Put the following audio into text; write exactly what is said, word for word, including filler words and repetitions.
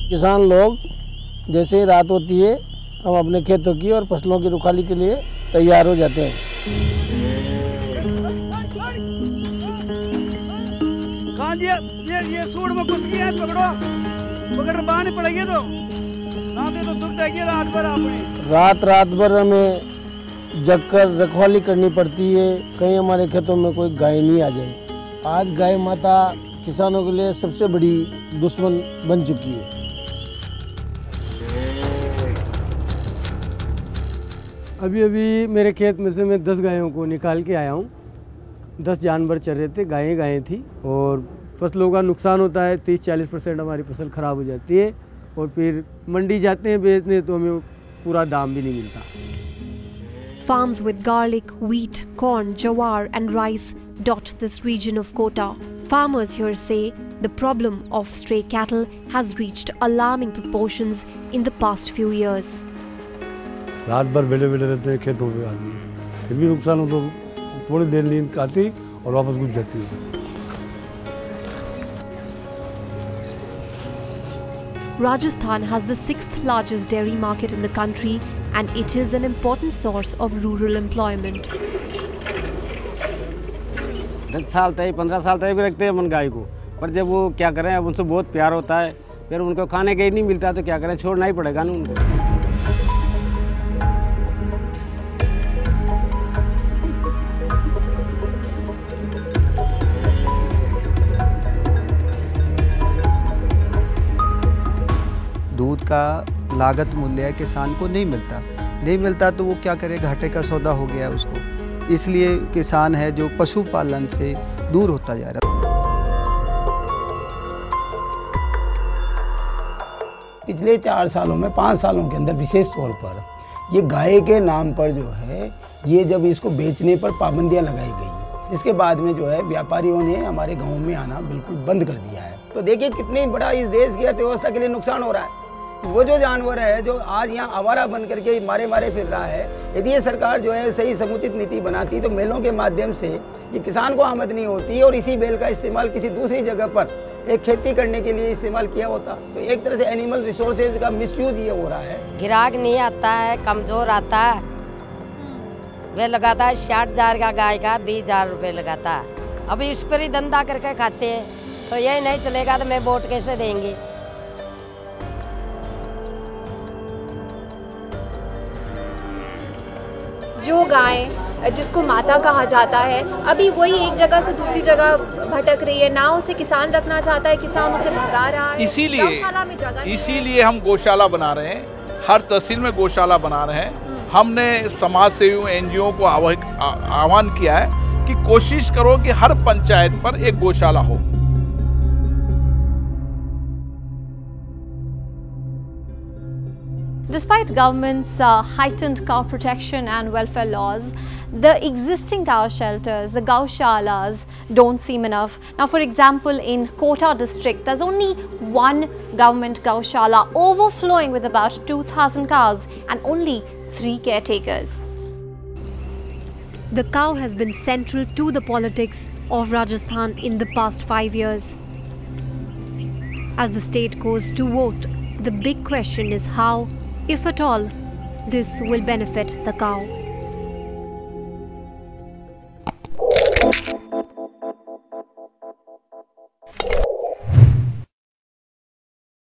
किसान लोग जैसे ही रात होती है हम अपने खेतों की और फसलों की रुखाली के लिए तैयार हो जाते हैं। ये ये सूट में घुस गई है, पकड़ो पकड़ बांध पड़ेगी तो ना दे तो दुख देगी रात भर आपने। रात रात भर हमें जगकर रखवाली करनी पड़ती है, कहीं हमारे खेतों में कोई गाय नहीं आ जाए। आज गाय माता किसानों के लिए सबसे बड़ी दुश्मन बन चुकी है। अभी अभी मेरे खेत में से मैं दस गायों को निकाल के आया हूँ। दस जानवर चर रहे थे, गायें गायें थी और फसलों का नुकसान होता है। तीस चालीस परसेंट हमारी फसल ख़राब हो जाती है और फिर मंडी जाते हैं बेचने तो हमें पूरा दाम भी नहीं मिलता। Farms with garlic, wheat, corn, jawar and rice dot this region of Kota. Farmers here say the problem of stray cattle has reached alarming proportions in the past few years. रात भर बैठे बैठे रहते हैं खेतों में आदमी, फिर भी नुकसान हो तो थोड़ी देर नींद आती और वापस घुस जाती है। Rajasthan has the sixth largest dairy market in the country and it is an important source of rural employment. दस साल तक पंद्रह साल तक भी रखते हैं मन गाय को, पर जब वो क्या करें, अब उनसे बहुत प्यार होता है, फिर उनको खाने के ही नहीं मिलता तो क्या करें, छोड़ना ही पड़ेगा ना उनको। दूध का लागत मूल्य किसान को नहीं मिलता नहीं मिलता तो वो क्या करे, घाटे का सौदा हो गया उसको। इसलिए किसान है जो पशुपालन से दूर होता जा रहा है। पिछले चार सालों में पाँच सालों के अंदर विशेष तौर पर ये गाय के नाम पर जो है, ये जब इसको बेचने पर पाबंदियां लगाई गई, इसके बाद में जो है व्यापारियों ने हमारे गाँव में आना बिल्कुल बंद कर दिया है। तो देखिए कितनी बड़ा इस देश की अर्थव्यवस्था के लिए नुकसान हो रहा है। वो जो जानवर है जो आज यहाँ आवारा बन करके मारे मारे फिर रहा है, यदि ये सरकार जो है सही समुचित नीति बनाती तो मेलों के माध्यम से ये किसान को आमदनी होती और इसी बैल का इस्तेमाल किसी दूसरी जगह पर एक खेती करने के लिए इस्तेमाल किया होता। तो एक तरह से एनिमल रिसोर्सेज का मिसयूज ये हो रहा है। गिराक नहीं आता है, कमजोर आता है, वे लगाता है साठ हजार का गाय का बीस हजार रुपये लगाता है। अभी इस पर ही धंधा करके खाते हैं, तो यही नहीं चलेगा तो मैं वोट कैसे देंगे। जो गाय जिसको माता कहा जाता है, अभी वही एक जगह से दूसरी जगह भटक रही है, ना उसे किसान रखना चाहता है, किसान उसे भगा रहा है। इसीलिए इसीलिए हम गौशाला बना रहे हैं, हर तहसील में गौशाला बना रहे हैं। हमने समाज सेवियों एनजीओ को आह्वान किया है कि कोशिश करो कि हर पंचायत पर एक गौशाला हो। Despite government's uh, heightened cow protection and welfare laws, the existing cow shelters, the gaushalas, don't seem enough. Now, for example, in Kota district, there's only one government gaushala overflowing with about two thousand cows and only three caretakers. The cow has been central to the politics of Rajasthan in the past five years. As the state goes to vote, the big question is how, if at all, this will benefit the cow.